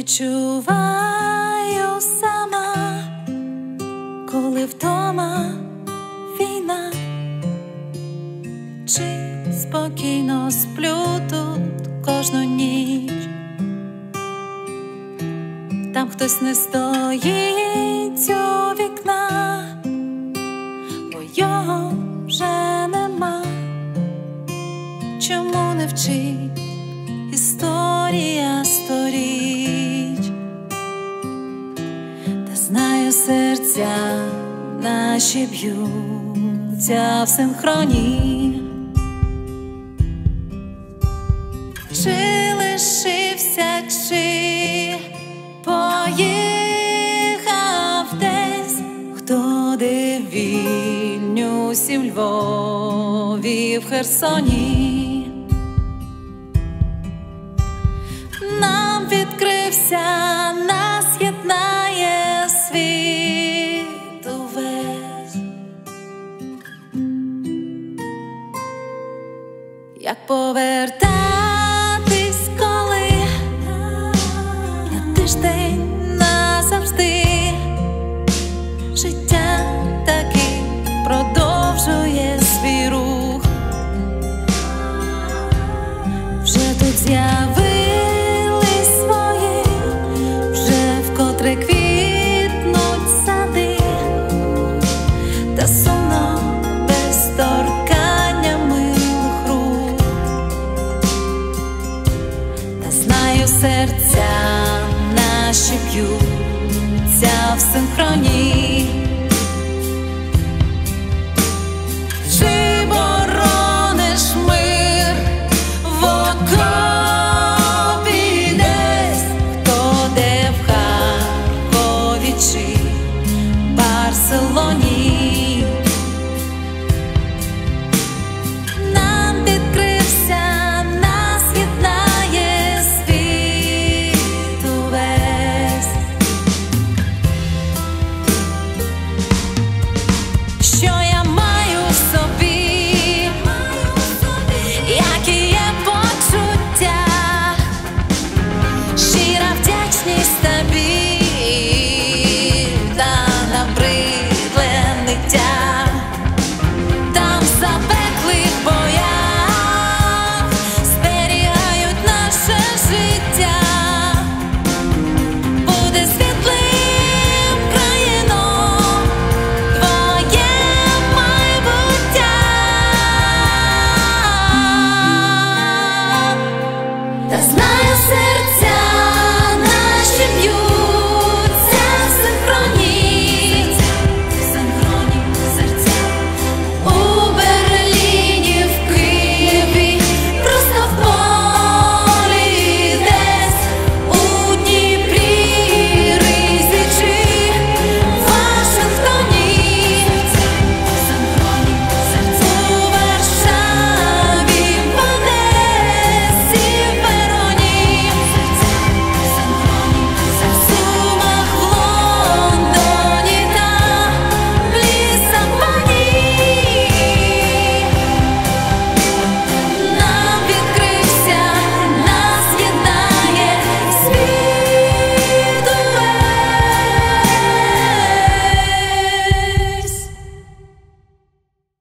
відчуваю сама, коли вдома війна, чи спокійно сплю тут кожну ніч. Там хтось не стоїть у вікна, бо його вже нема. Чому не вчить історія сторіч? Та знаю, серця наші б'ються в синхроні. Чи лишився, чи поїхав десь, хто де в Вільнюсі, в Львові, в Херсоні. Нам відкрився, нас єднає світ увесь. Як пове